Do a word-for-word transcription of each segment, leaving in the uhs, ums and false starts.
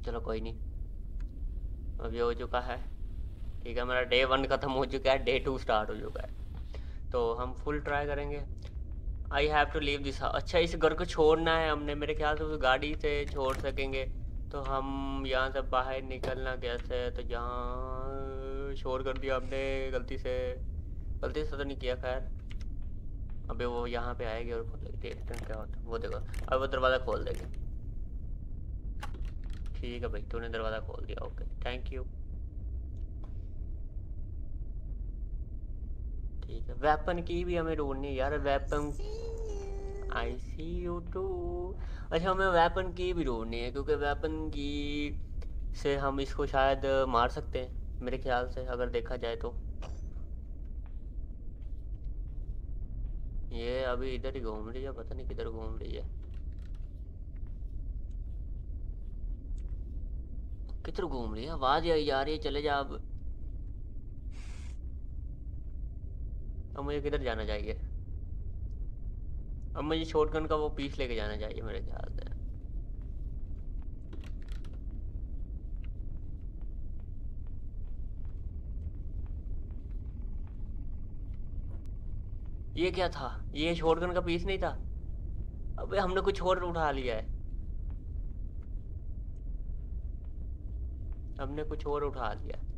चलो कोई नहीं, अभी हो चुका है। ठीक है, मेरा डे वन ख़त्म हो चुका है, डे टू स्टार्ट हो चुका है। तो हम फुल ट्राई करेंगे। I have to leave this. अच्छा, इस घर को छोड़ना है हमने, मेरे ख्याल से उस गाड़ी से छोड़ सकेंगे। तो हम यहाँ से बाहर निकलना कैसे है? तो यहाँ छोड़ कर दिया हमने गलती से। गलती से तो नहीं किया खैर। अबे वो यहाँ पे आएगी और खोलेगी, देखते हैं क्या होता है। वो देखो, अब वो दरवाज़ा खोल देगी। ठीक है भाई, तूने दरवाज़ा खोल दिया, ओके थैंक यू। ठीक है, वेपन की भी हमें ढूंढनी है यार, weapon. I see you too. अच्छा, हमें वेपन की भी ढूंढनी है, क्योंकि वेपन की से हम इसको शायद मार सकते हैं मेरे ख्याल से, अगर देखा जाए तो। ये अभी इधर ही घूम रही है, पता नहीं किधर घूम रही है। किधर घूम रही है? आवाज़ आई जा रही है, चले जा अब। अब मुझे किधर जाना चाहिए? अब मुझे शॉटगन का वो पीस लेके जाना चाहिए मेरे ख्याल से। ये क्या था? ये शॉटगन का पीस नहीं था? अबे हमने कुछ और उठा लिया है। हमने कुछ और उठा लिया है।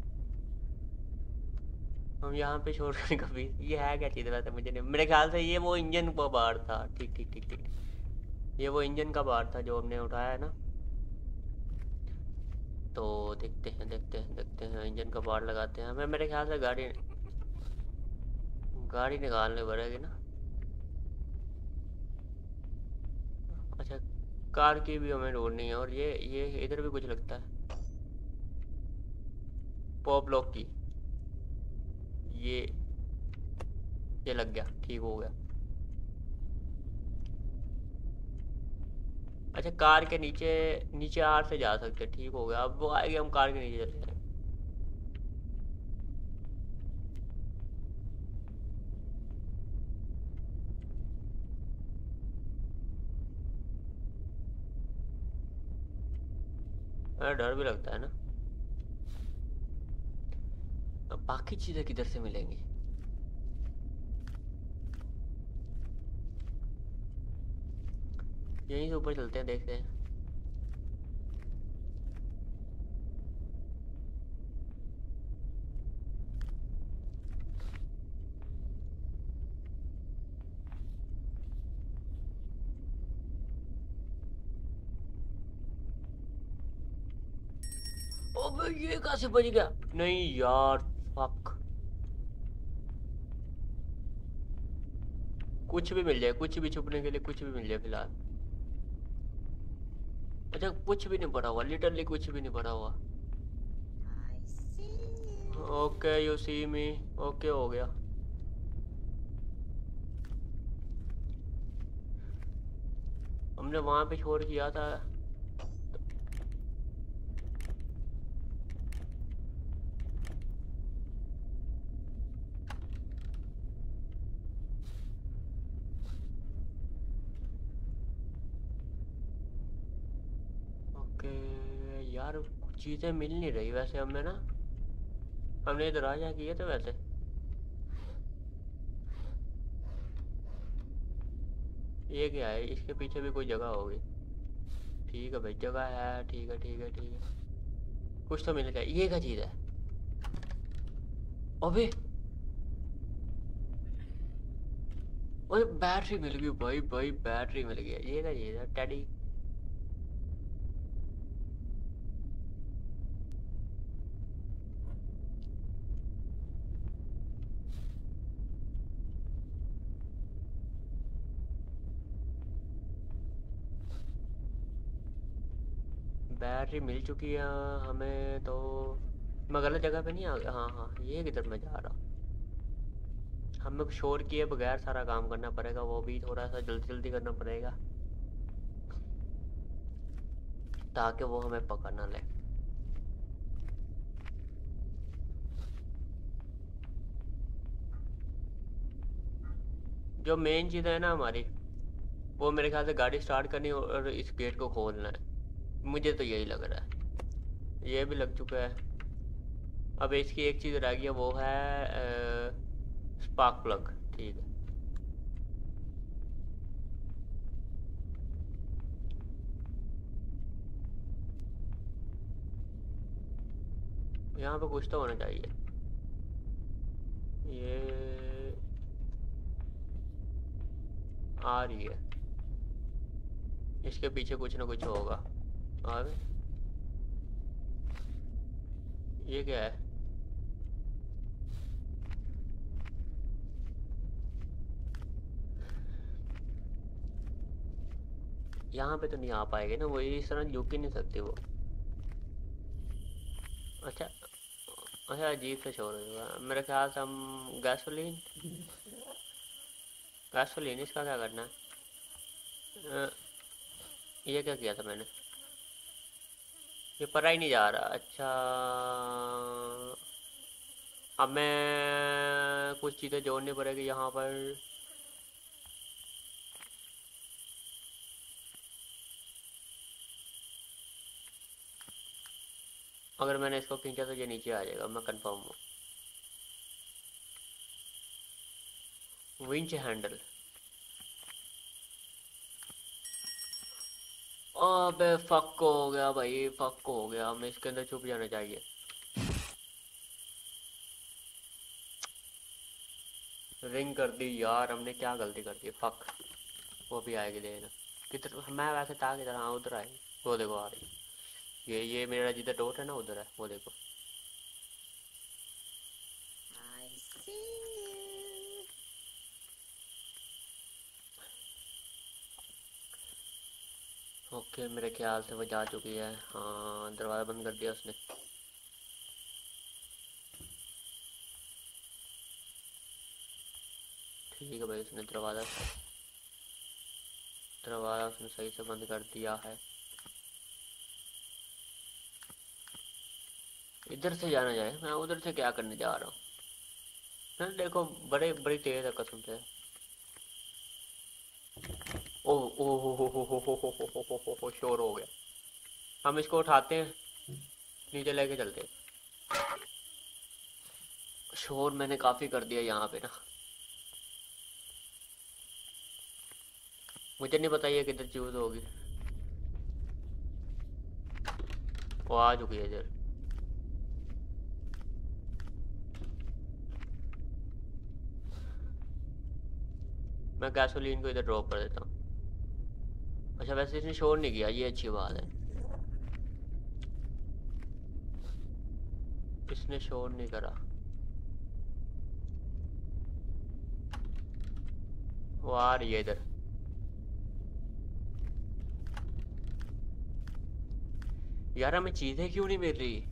हम यहाँ पे शॉटगन का पीस, ये है क्या चीज़? वैसे मुझे नहीं, मेरे ख्याल से ये वो इंजन का बार था। ठीक ठीक ठीक ठीक, ये वो इंजन का बार था जो हमने उठाया है ना। तो देखते हैं देखते हैं देखते हैं, इंजन का बार लगाते हैं। हमें मेरे ख्याल से गाड़ी गाड़ी निकालनी पड़ेगी ना। अच्छा, कार की भी हमें ढूंढनी है। और ये ये इधर भी कुछ लगता है, पॉप लॉक की। ये ये लग गया, ठीक हो गया। अच्छा, कार के नीचे, नीचे आर से जा सकते हैं, ठीक हो गया। अब वो आएगी, हम कार के नीचे चले जाएंगे। अरे डर भी लगता है ना। अब बाकी चीज़ें किधर से मिलेंगी? यहीं से ऊपर चलते हैं, देखते हैं। अबे ये कहाँ से बच गया? नहीं यार, फक। कुछ भी मिल जाए, कुछ भी छुपने के लिए कुछ भी मिल जाए फिलहाल। अच्छा, कुछ भी नहीं पड़ा हुआ, लिटरली कुछ भी नहीं पड़ा हुआ। Okay you see me. Okay हो गया। हमने वहाँ पे छोड़ किया था। ओके यार, चीज़ें मिल नहीं रही वैसे हमें ना। हमने इधर आ जा किए थे वैसे। ये क्या है? इसके पीछे भी कोई जगह होगी। ठीक है भाई, जगह है, ठीक है ठीक है ठीक है। कुछ तो मिल गया। ये क्या चीज़ है? अबे ओए, बैटरी मिल गई भाई भाई, बैटरी मिल गई। ये क्या चीज़ है? टेडी। बैटरी मिल चुकी है हमें तो। मैं गलत जगह पे नहीं आ गया? हाँ हाँ, ये किधर मैं जा रहा? हमें शोर किए बगैर सारा काम करना पड़ेगा, वो भी थोड़ा सा जल्दी जल्दी करना पड़ेगा, ताकि वो हमें पकड़ ना ले। जो मेन चीज़ है ना हमारी, वो मेरे ख्याल से गाड़ी स्टार्ट करनी और इस गेट को खोलना है। मुझे तो यही लग रहा है। ये भी लग चुका है। अब इसकी एक चीज़ रह गई है, वो है स्पार्क प्लग। ठीक है, यहाँ पे कुछ तो होना चाहिए। ये आ रही है, इसके पीछे कुछ ना कुछ होगा। और ये क्या है? यहाँ पे तो नहीं आ पाएगी ना वो, इस तरह झुक ही नहीं सकती वो। अच्छा, अच्छा अजीब सा शोर होगा मेरे ख्याल से। हम गैसोलीन, गैसोलीन इसका क्या करना है? अ, ये क्या किया था मैंने? ये परा ही नहीं जा रहा। अच्छा, अब मैं कुछ चीज़ें जोड़नी पड़ेगी यहाँ पर। अगर मैंने इसको खींचा तो ये नीचे आ जाएगा, मैं कंफर्म हूँ। Winch handle. अबे फक हो गया भाई, फक हो गया। हमें इसके अंदर छुप जाना चाहिए। रिंग कर दी यार, हमने क्या गलती कर दी, फक। वो भी आएगी देना किधर? मैं वैसे था किधर? हाँ उधर आएगी, वो देखो आ रही। ये ये मेरा जिधर डॉट है ना उधर है, वो देखो। ओके, मेरे ख्याल से वो जा चुकी है। हाँ, दरवाज़ा बंद कर दिया उसने। ठीक है भाई, उसने दरवाज़ा दरवाज़ा उसने सही से बंद कर दिया है। इधर से जाना जाए, मैं उधर से क्या करने जा रहा हूँ? मैं देखो, बड़े बड़ी तेज है कसम से। ओह ओह हो हो हो हो हो हो हो हो हो हो, शोर हो गया। हम इसको उठाते हैं, नीचे लेके चलते हैं। शोर मैंने काफ़ी कर दिया यहाँ पे ना। मुझे नहीं पता ये किधर चूज होगी। वो आ चुकी है इधर। मैं गैसोलीन को इधर ड्रॉप कर देता हूँ। अच्छा, वैसे इसने शोर नहीं किया, ये अच्छी बात है। इसने शोर नहीं करा। वो आ रही है इधर। यार हमें चीज़ें क्यों नहीं मिल रही?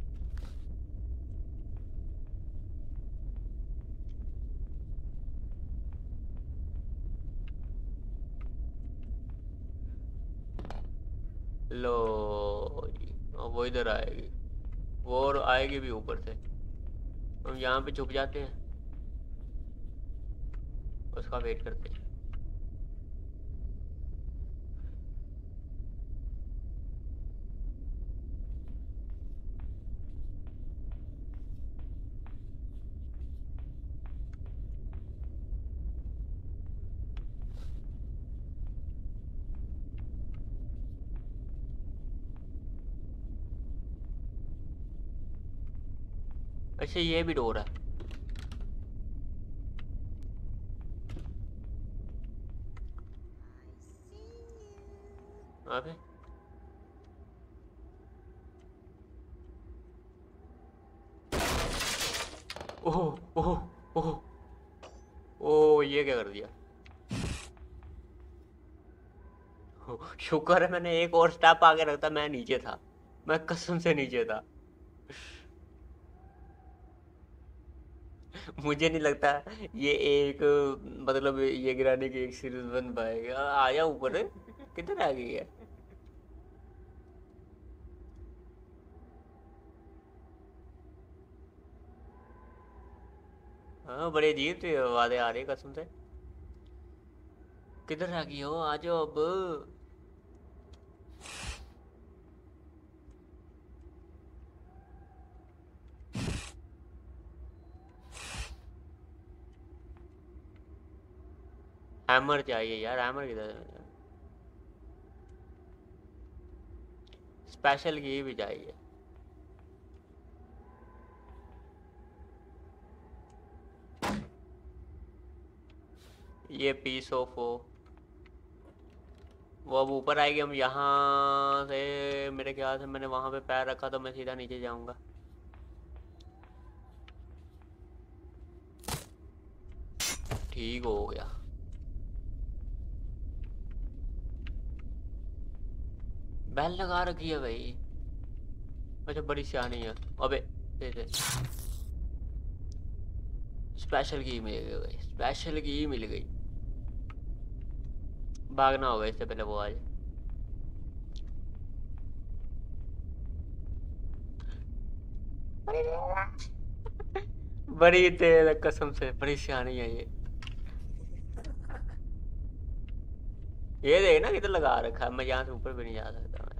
लो जी, अब वो इधर आएगी। वो और आएगी भी ऊपर से। हम यहाँ पे छुप जाते हैं, उसका वेट करते हैं। अच्छा, ये भी डोर है। अबे ओह ओह ओह ओह, ये क्या कर दिया? ओह, शुक्र है मैंने एक और स्टेप आगे रखता, मैं नीचे था। मैं कसम से नीचे था। मुझे नहीं लगता ये एक, मतलब ये गिराने की एक सीरीज बन पाएगा। आया ऊपर, किधर आ गई है? हाँ, बड़े अजीब से आवाजें आ रही है कसम से। किधर आ गई हो? आ जाओ अब। हैमर चाहिए यार, हैमर किधर है? स्पेशल की भी चाहिए। ये पीस ऑफ हो, वो अब ऊपर आएगी। हम यहाँ से, मेरे ख्याल से मैंने वहां पे पैर रखा तो मैं सीधा नीचे जाऊंगा। ठीक हो गया। बैल लगा रखी है भाई। अच्छा बड़ी सियानी है। अबे दे दे। स्पेशल की मिल गई भाई, स्पेशल की मिल गई। भागना होगा इससे पहले वो आ जाए। बड़ी तेज कसम से, बड़ी सियानी है ये। ये देख ना किधर लगा रखा है, मैं यहाँ से ऊपर भी नहीं जा सकता मैं।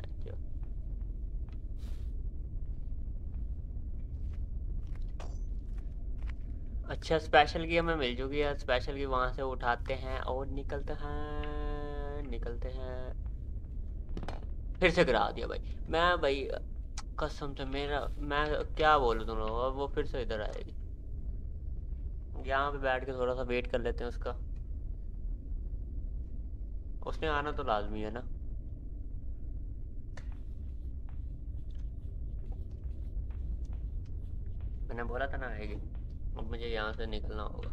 अच्छा स्पेशल की हमें मिल चुकी है। स्पेशल की वहां से उठाते हैं और निकलते हैं, निकलते हैं। फिर से गिरा दिया भाई। मैं भाई कसम से, मेरा मैं क्या बोलूं तुम लोगों को, वो फिर से इधर आएगी। यहाँ पे बैठ के थोड़ा सा वेट कर लेते हैं उसका। उसने आना तो लाजमी है ना। मैंने बोला था ना आएगी। अब मुझे यहाँ से निकलना होगा।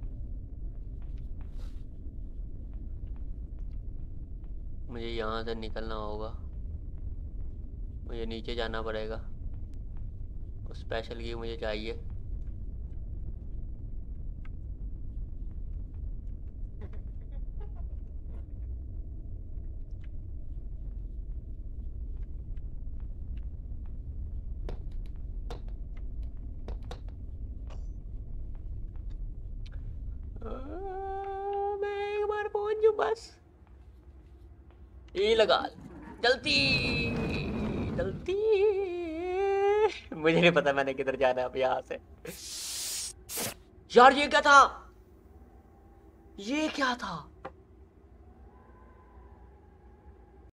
मुझे यहाँ से निकलना होगा। मुझे नीचे जाना पड़ेगा। स्पेशल की मुझे चाहिए। मैं एक बार पहुंच जाऊं बस। ये लगा जल्दी जल्दी। मुझे नहीं पता मैंने किधर जाना है अब यहाँ से। यार ये क्या था, ये क्या था?